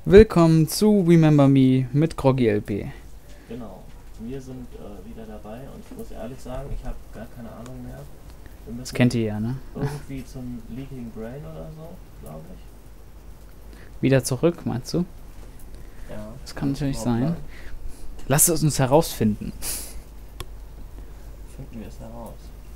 Willkommen zu Remember Me mit Groggy LP. Genau, wir sind wieder dabei und ich muss ehrlich sagen, ich habe gar keine Ahnung mehr. Wir Das müssen kennt ihr ja, ne? irgendwie zum Leaking Brain oder so, glaube ich. Wieder zurück, meinst du? Ja. Das kann natürlich Überhaupt sein. lang. Lasst es uns herausfinden. Finden wir es heraus.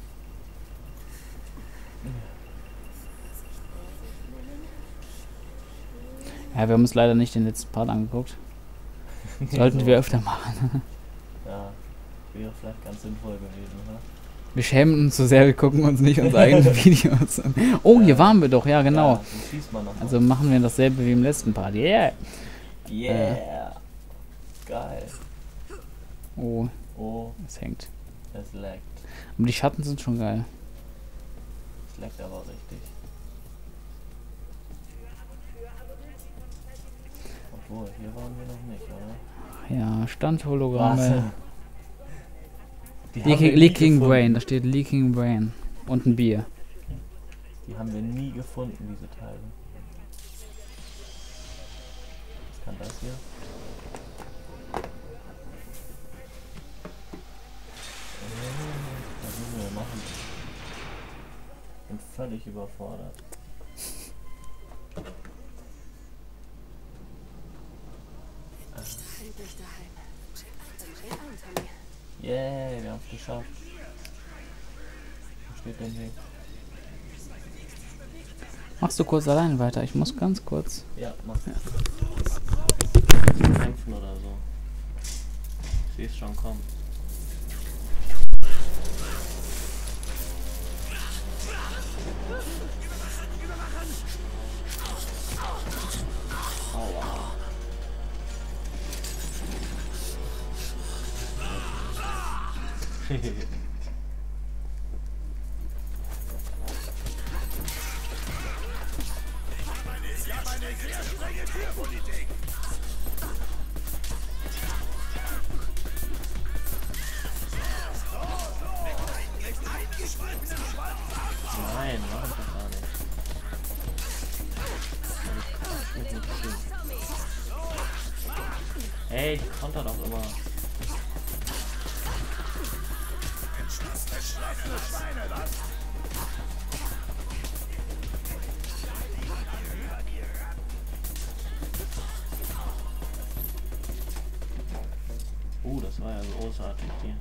Ja, wir haben uns leider nicht den letzten Part angeguckt. Sollten So. wir öfter machen. Ja, wäre vielleicht ganz sinnvoll gewesen, oder? Wir schämen uns so sehr, wir gucken uns nicht unsere eigenen Videos an. Oh, hier waren wir doch, ja genau. Ja, dann schießt man noch mal. Also machen wir dasselbe wie im letzten Part. Yeah! Yeah! Geil. Oh, Oh, es hängt. es laggt. Aber die Schatten sind schon geil. Es laggt aber richtig. Obwohl, hier waren wir noch nicht, oder? Ja, Standhologramme. Die haben wir nie Leaking gefunden. Brain, da steht Leaking Brain. Und ein Bier. Die haben wir nie gefunden, diese Teile. Was kann das hier? Was müssen wir machen? Bin völlig überfordert. Yay, wir haben es geschafft. Wo steht denn hier? Machst du kurz allein weiter? Ich muss ganz kurz. Ja, mach. Kämpfen oder so. Ich sehe es schon kommen. Aua. Nein, mach ich doch gar nicht. Das geht nicht stimmen. Hey, ich konter doch immer. Das war ja großartig hier.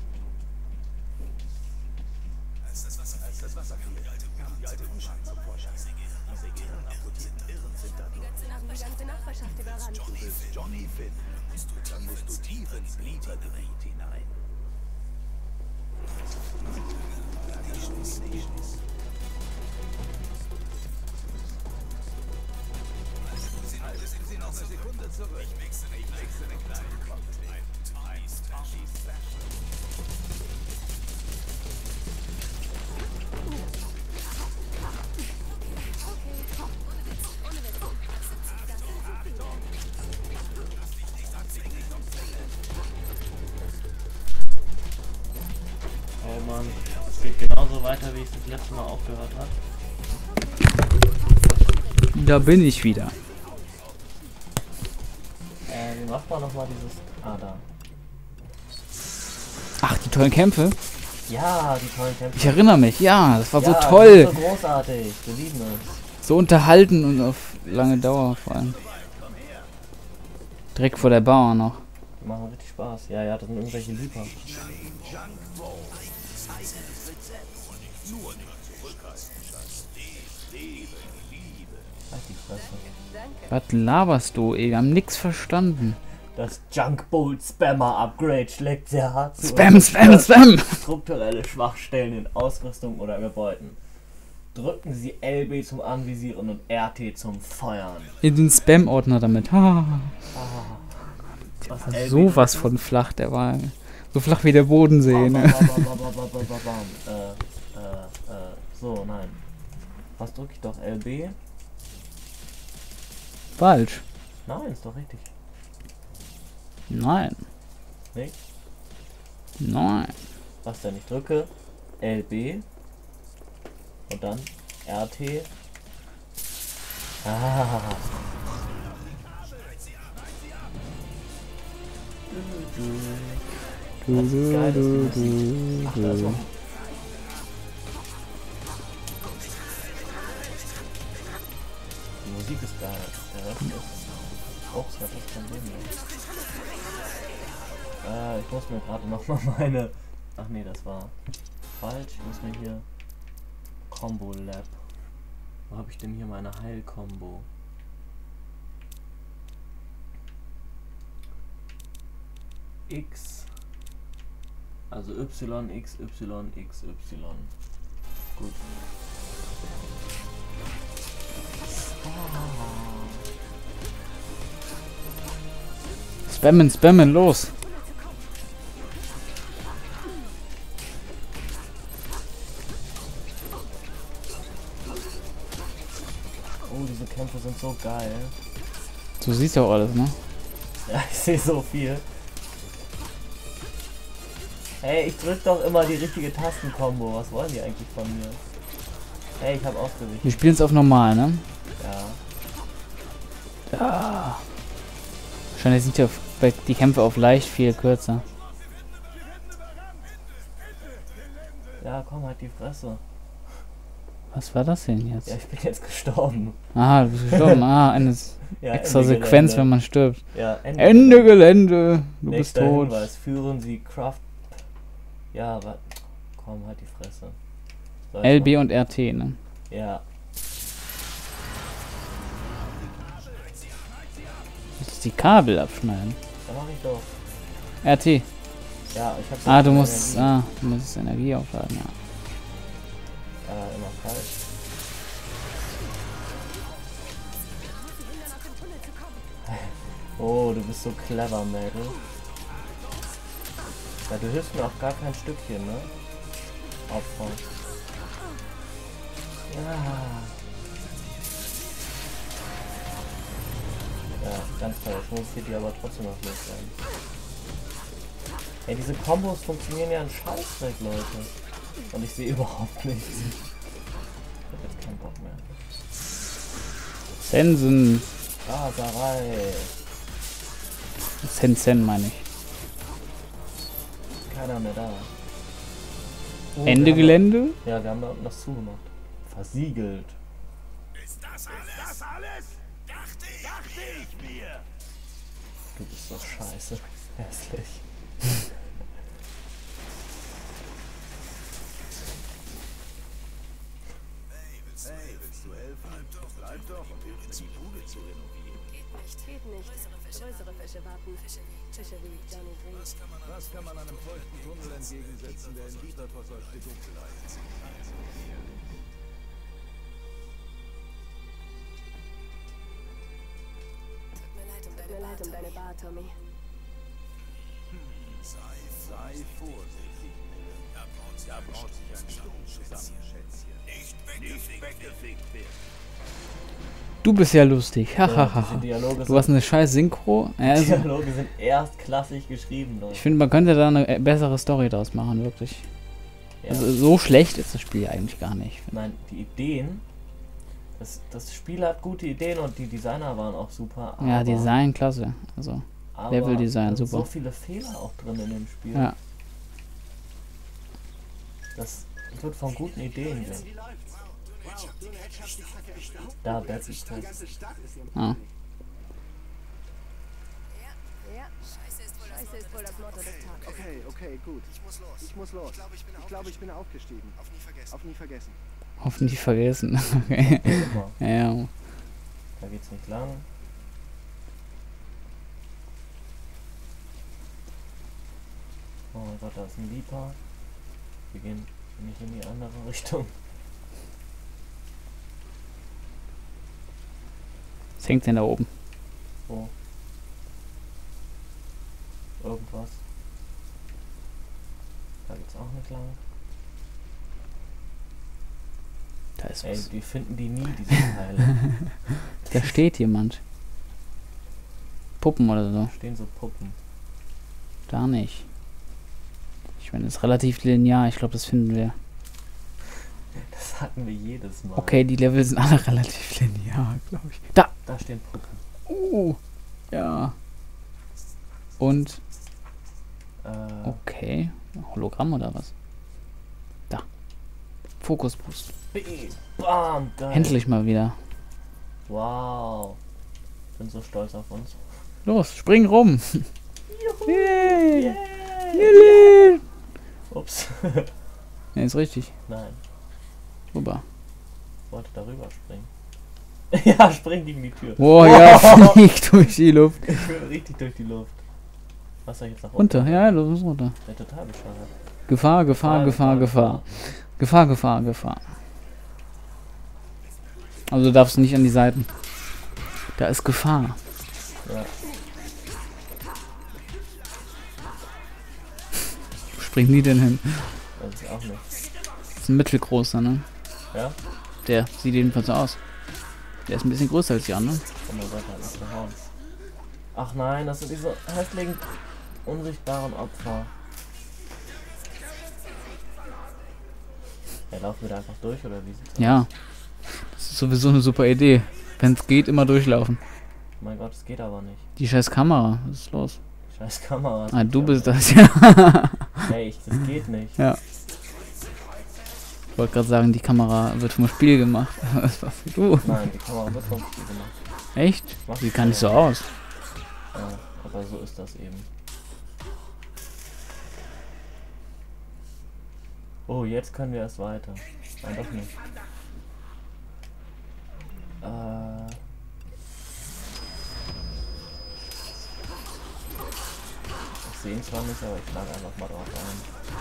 Als das Wasser kam, die alte Umschlag zum Vorschein. Diese Gehirnamputierten Irren sind da drin. Die ganze Nachbarschaft überrannt. Du bist Johnny Finn. Dann musst du tief ins Blietergebiet hinein. Sind Sie noch eine Sekunde zurück? Ich mixe einen kleinen Cocktail. Oh Mann, es geht genauso weiter, wie es das letzte Mal aufgehört hat. Da bin ich wieder. Wie macht man nochmal dieses... Ah, da. Ach, die tollen Kämpfe. Ja, die tollen Kämpfe. Ich erinnere mich, ja, das war so Ja, toll. das ist so großartig. Wir lieben es. So unterhalten und auf lange Dauer vor allem. Direkt vor der Bauer noch. Die machen richtig Spaß. Ja, ja, das sind irgendwelche Lieber. Halt die Fresse. Was laberst du, ey? Wir haben nix verstanden. Das Junk Bolt Spammer Upgrade schlägt sehr hart zu. Spam, und Spam, zerstört Spam! strukturelle Schwachstellen in Ausrüstung oder Gebäuden. Drücken Sie LB zum Anvisieren und RT zum Feuern. In den Spam-Ordner damit. Ha. Was Sowas von flach, der war. So flach wie der Bodensee, ne? So, nein. Was drücke ich doch? LB? Falsch. Nein, ist doch richtig. Nein. Nicht? Nein. Was denn? Ich drücke LB und dann RT. Ah. Das ist geil, dass die Musik. Ach, da ist noch. Die Musik ist geil. Der Rest ist auch sehr das Problem. Ich muss mir gerade noch mal meine. Ach nee, das war falsch. Ich muss mir hier Combo Lab. Wo habe ich denn hier meine Heil-Kombo? X. Also Y, X, Y, X, Y. Gut. Spammen, spammen, los. Oh, diese Kämpfe sind so geil. Du siehst ja auch alles, ne? Ja, ich sehe so viel. Hey, ich drück doch immer die richtige Tastenkombo. Was wollen die eigentlich von mir? Hey, ich habe ausgewichen. Wir spielen es auf normal, ne? Ja. Ja. Wahrscheinlich sind die Kämpfe auf leicht viel kürzer. Ja, komm, halt die Fresse. Was war das denn jetzt? Ja, ich bin jetzt gestorben. Aha, du bist gestorben. Eine Ja, extra Ende Sequenz, Gelände. wenn man stirbt. Ja, Ende Gelände. Du bist Nächster tot. Hinweis. Führen Sie Craft... Ja, komm, halt die Fresse. So, ich LB und RT, ne? mach- Ja. Jetzt die Kabel abschneiden. Da mach ich doch. RT. Ja, ich hab... Ah, du musst Energie aufladen, ja. Immer falsch. Oh, du bist so clever, Mädel. Ja, du hilfst mir auch gar kein Stückchen, ne? Opfer. Ja. Ja, ganz toll. Ich muss hier die aber trotzdem noch loswerden. Ey, diese Kombos funktionieren ja ein Scheißdreck, Leute. Und ich sehe überhaupt nichts. Ich hab jetzt keinen Bock mehr. Sensen. Raserei. Sen meine ich. Keiner mehr da. Oh, Ende wir haben Gelände? Da, ja, wir haben da unten das zugemacht. Versiegelt. Ist das alles? Dachte ich mir. Du bist so scheiße. Hässlich. Hey, willst du helfen? Bleib doch und hilf mir, die Bude zu renovieren. Geht nicht. Größere Fische warten. Fische wie Johnny Green. Was kann man einem feuchten Tunnel entgegensetzen, der in gitterverseuchte Dunkelheit zieht? Tut mir leid um deine Bar, Tommy. Sei vorsichtig. Da braut sich ein Sturm zusammen, Schätzchen. Nicht weggefickt werden. Du bist ja lustig. Diese Hahaha. Dialoge, Du hast eine scheiß Synchro. Ja, also, Dialoge sind erstklassig geschrieben, Leute. ich finde, man könnte da eine bessere Story draus machen, wirklich. Ja. Also, so schlecht ist das Spiel eigentlich gar nicht. Nein, die Ideen. Das Spiel hat gute Ideen und die Designer waren auch super. Ja, Design klasse. Also, aber Leveldesign, es sind super. so viele Fehler auch drin in dem Spiel. ja. Das wird von guten Ideen gehen. Da, Battle Test. Ah. Ja. Scheiße ist wohl das Motto des Tages. Okay, gut. Ich muss los. Ich glaube, ich bin aufgestiegen. Auf nie vergessen. Hoffentlich vergessen. Okay. Immer. Ja. Da geht's nicht lang. Oh mein Gott, da ist ein Viper. Wir gehen nicht in die andere Richtung. Was hängt denn da oben? Wo? Irgendwas. Da geht's auch nicht lang. Da ist Ey, was. die finden die nie, diese Teile. Da steht jemand. Puppen oder so. Da stehen so Puppen. Da nicht. Ich meine, das ist relativ linear. Ich glaube, das finden wir. Das hatten wir jedes Mal. Okay, die Level sind alle relativ linear, glaube ich. Da! Da stehen Puppen. Ja. Und Okay. Hologramm oder was? Da. Fokusboost. Bam, geil. Endlich mal wieder. Wow. Bin so stolz auf uns. Los, spring rum. Juhu. Yay. Yeah. Yay. Ups. Ja, ist richtig. Nein, Super. ich wollte darüber springen. Ja, spring gegen die Tür. Boah, ja, fliegt durch die Luft. Ich will richtig durch die Luft. Was soll ich jetzt nach unten? Runter, ja, los, muss runter. Der total bescheuert. Gefahr, Gefahr, Gefahr, Gefahr. Gefahr, Gefahr, Gefahr. Also du darfst nicht an die Seiten. Da ist Gefahr. Ja. Wo springt die denn hin? Das ist auch nicht. Das ist ein mittelgroßer, ne? Ja? Der sieht jedenfalls so aus. Der ist ein bisschen größer als die anderen. Oh mein Gott, hat mich gehauen. Ach nein, das sind diese hässlichen, unsichtbaren Opfer. Ja, laufen wir da einfach durch, oder wie sieht's aus? Ja. Das ist sowieso eine super Idee. Wenn es geht, immer durchlaufen. Oh mein Gott, es geht aber nicht. Die scheiß Kamera. Was ist los? Scheiß Kamera. Ah, du bist das, ja. Hey, das geht nicht. Ja. Ich wollte gerade sagen, die Kamera wird vom Spiel gemacht. Was warst du? Nein, die Kamera wird vom Spiel gemacht. Echt? Sieht gar nicht so aus. Ja, aber so ist das eben. Oh, jetzt können wir erst weiter. Nein, doch nicht. Ich sehe ihn zwar nicht, aber ich schlage einfach mal drauf ein.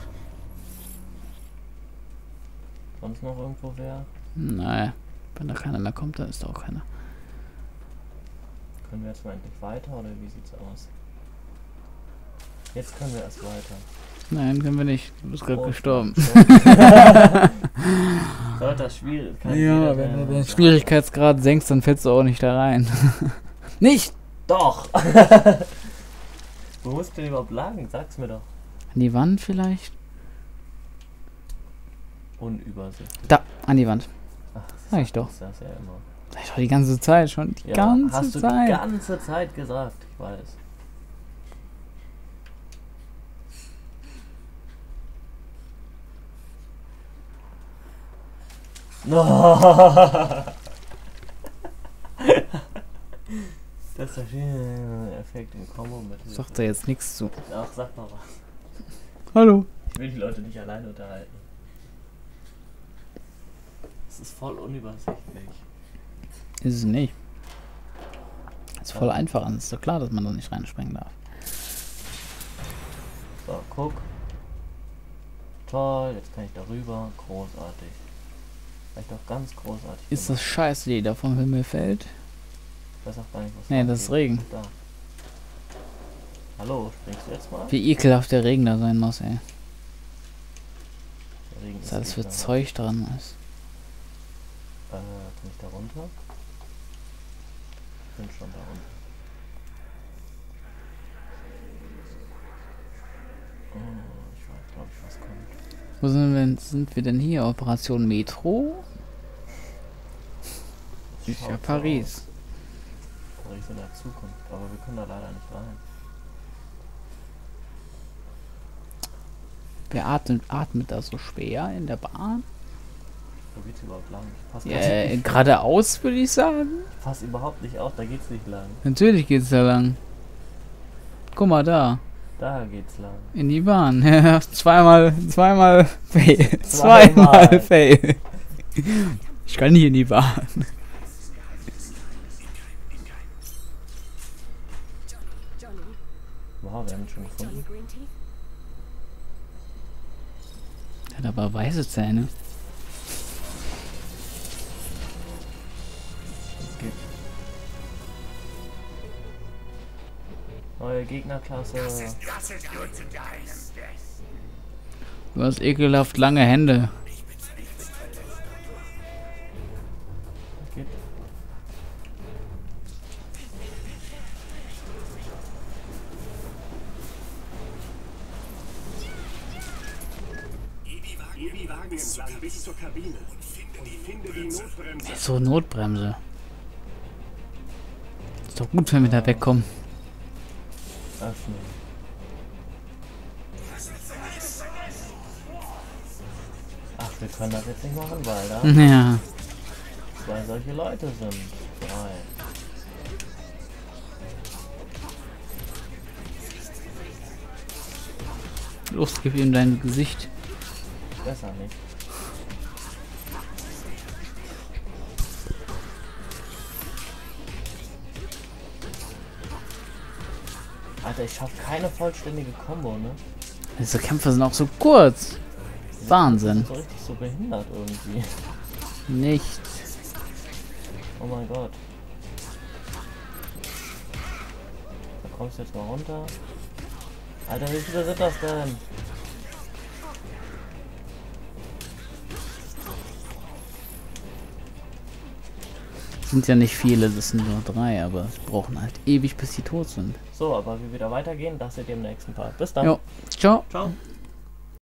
Sonst noch irgendwo wer? Nein. Wenn da keiner mehr kommt, dann ist da auch keiner. Können wir jetzt mal endlich weiter, oder wie sieht's aus? Jetzt können wir erst weiter. Nein, können wir nicht. Du bist gerade gestorben. Sollte das schwierig? Ja, wenn du den Schwierigkeitsgrad senkst, dann fällst du auch nicht da rein. Nicht! Doch! Wo musst du denn überhaupt lagen? Sag's mir doch. An die Wand vielleicht? Unübersichtlich. Da, an die Wand. Ach, Sag ich doch. Das ist ja immer. Sag ich doch die ganze Zeit schon. Die ganze hast du Zeit. die ganze Zeit gesagt, ich weiß. Das ist der schöne Effekt im Kombo mit. Sagt da jetzt nichts zu. Ach, sag mal was. Hallo. Ich will die Leute nicht alleine unterhalten. Es ist voll unübersichtlich. Ist es nicht. Ist voll einfach. Es ist doch klar, dass man da nicht reinspringen darf. So, guck. Toll, jetzt kann ich darüber. Großartig. Vielleicht doch ganz großartig. Ist das scheiße, die da vom Himmel fällt? Ich weiß auch gar nicht, was Nee, da das ist geht. Regen. Da. Hallo, springst du jetzt mal? Wie ekelhaft der Regen da sein muss, ey. Der Regen Was alles für ekelhaft. Zeug dran ist. Kann ich da runter? Ich bin schon da unten. Oh, ich weiß, glaube ich, was kommt. Wo sind wir denn hier? Operation Metro? Ist ja Schaut Paris. so aus. Paris in der Zukunft, aber wir können da leider nicht rein. Wer atmet da so schwer in der Bahn? Wo geht's überhaupt lang? Ich pass Geradeaus würde ich sagen. pass überhaupt nicht auf, da geht's nicht lang. Natürlich geht's da lang. Guck mal da. Da geht's lang. In die Bahn. Ja, zweimal Fail. Zweimal. Zweimal Fail. Ich kann nicht in die Bahn. Johnny, Wow, wir haben ihn schon Johnny gefunden. Greenteeth? Hat aber weiße Zähne. Okay. Neue Gegnerklasse. Du hast ekelhaft lange Hände. Geht. Geh die Wagen entlang bis zur Kabine und finde die Notbremse. So, Notbremse. Ist doch gut, wenn wir da wegkommen. Öffnen. Wir können das jetzt nicht machen, weil da Ja. 2 solche Leute sind. 3. Los, gib ihm dein Gesicht. Besser nicht. Alter, ich schaff keine vollständige Combo, ne? Diese Kämpfe sind auch so kurz. Wahnsinn. So richtig so behindert irgendwie. Nicht. Oh mein Gott. Da kommst du jetzt mal runter. Alter, wie viele sind das denn? Sind ja nicht viele, das sind nur 3, aber es brauchen halt ewig, bis sie tot sind. So, aber wie wir da weitergehen, das seht ihr im nächsten Part. Bis dann. Jo, ciao. Ciao.